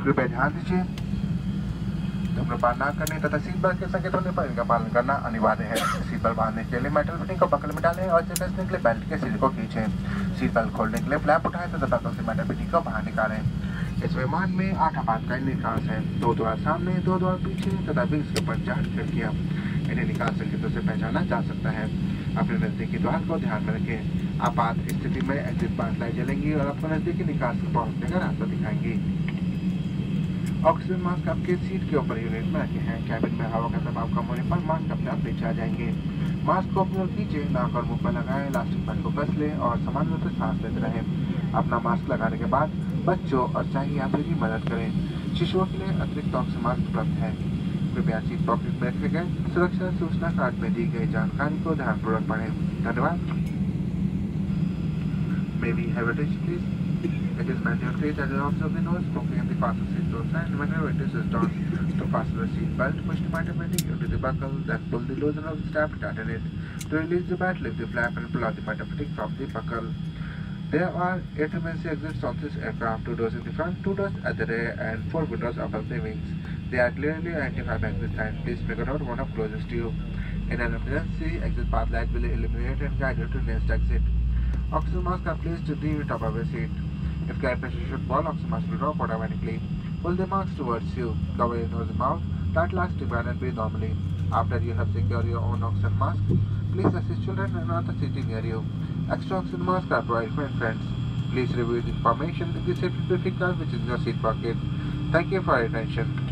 कृपया ध्यान दीजिए, धूम्रपान न करने तथा सीट बेल्ट के संकेतों पर इनका पालन करना अनिवार्य है। सीट बेल्ट बांधने के लिए मेटल फिटिंग को बगल में डालें और इसे कसने के लिए बेल्ट के सिरे को खींचें। सीट बेल्ट खोलने के लिए फ्लैप उठाएं तथा बगल से मेटल फिटिंग को बाहर निकालें। इस विमान में 8 आपातकालीन निकास हैं, 2 द्वार सामने, 2 द्वार पीछे तथा 20 के ऊपर 4 खिड़कियाँ। इन्हें निकास संकेतों से पहचाना जा सकता है। अपने नजदीकी द्वार को ध्यान में रखें। आपात स्थिति में एग्जिट पास लाइट जलेंगी और आपको नजदीकी निकास को पहुंचने का रास्ता दिखाएंगी। ऑक्सीजन मास्क आपके सीट के ऊपर यूनिट में रखे हैं। कैबिन में हवा का दबाव कम होने पर मास्क अपने आप नीचे आ जाएंगे। मास्क को अपनी ओर खींचे, नाक और मुंह पर लगाएं, इलास्टिक बैंड को कस लें और समान रूप से सांस लेते रहें। अपना मास्क लगाने के बाद बच्चों और शाही यात्री की मदद करें। शिशुओं के लिए अतिरिक्त ऑक्सीजन मास्क उपलब्ध है। कृपया सीट पॉकेट में रखे गए सुरक्षा सूचना कार्ड में दी गई जानकारी को ध्यानपूर्वक पढ़ें। धन्यवाद। May we have attention, please? It is mandatory that you observe the no smoking in the fasten seat doors, and whenever it is done, to fasten the seat belt, push the automatic into the buckle, then pull the loosen of the strap to tighten it. To release the belt, lift the flap and pull out the automatic from the buckle. There are 8 emergency exits on this aircraft, 2 doors in the front, 2 doors at the rear, and 4 windows above the wings. They are clearly identified by exit sign. Please figure out one of closest to you. In an emergency, exit path light will illuminate and guide you to next exit. Oxygen masks are placed to the top of your seat. If cabin pressure should fall, oxygen mask will drop automatically. Pull the mask towards you. Cover your nose and mouth. Tight elastic band and breathe normally. After you have secured your own oxygen mask, please assist children and others sitting near you. Extra oxygen masks are provided for friends. Please review the information in the safety briefing card which is in your seat pocket. Thank you for your attention.